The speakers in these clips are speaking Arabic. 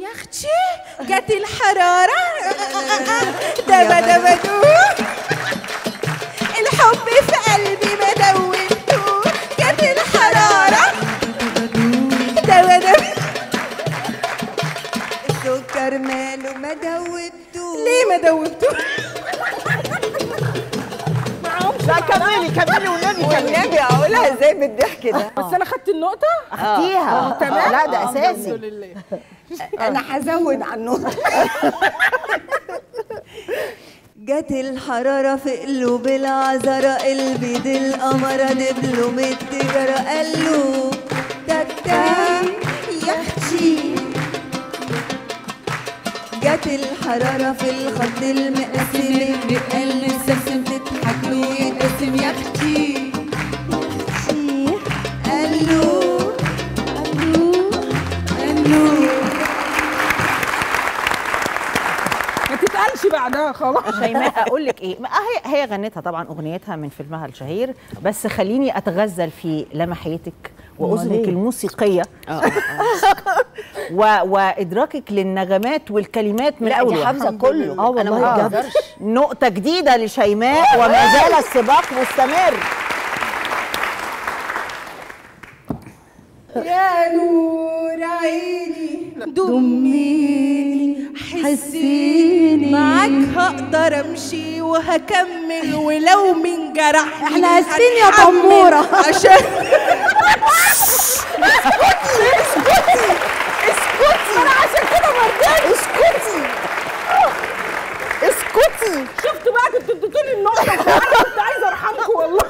يا اختي جت الحرارة دبا دبا دو الحب في قلبي ما دوبته جت الحرارة دبا دبا السكر ماله ما دوبته ليه ما دوبته؟ لا كملي والنبي اقولها ازاي بالضحك ده. بس انا خدت النقطة؟ اخدتيها تمام؟ لا ده اساسي. الحمد لله. انا هزود عن النقطة. جت الحرارة في قلوب العذرة البيض القمرة دبلوم التجارة قالوا تتا يا اختي جت الحرارة في الخط المقسم بقلب سمسم تضحك له ويتبسم يا اختي قالوا ما تتقالش بعدها خلاص. شيماء اقول لك ايه، هي غنتها طبعا اغنيتها من فيلمها الشهير، بس خليني اتغزل في لمحيتك واذنك الموسيقيه وادراكك للنغمات والكلمات من اول. دي حافظه كله. والله بجد نقطه جديده لشيماء وما زال السباق مستمر. يا نور عيني ضميني حسيني معاك هقدر امشي وهكمل ولو من جرح احنا اسفين يا تموره عشان اسكتي انا عشان كده مرضاش. اسكتي شفتوا بقى كنتوا اديتوني النقطة انا كنت عايزة ارحمكم والله.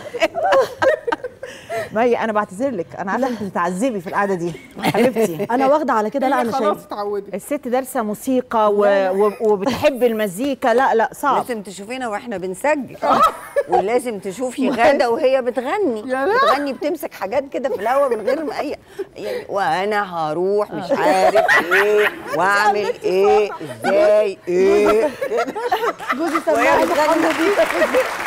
مي انا بعتذر لك، انا عارفه انت بتتعذبي في القعده دي حبيبتي. انا واخده على كده. لا انا خلاص شايفه اتعودت. الست دارسه موسيقى وبتحب المزيكا. لا صعب. لازم تشوفينا واحنا بنسجل ولازم تشوفي غادة وهي بتغني. بتغني بتمسك حاجات كده في الهوا من غير ما اي يعني وانا هروح مش عارف ايه واعمل ايه ازاي ايه جوزي سمعني الحمد لله.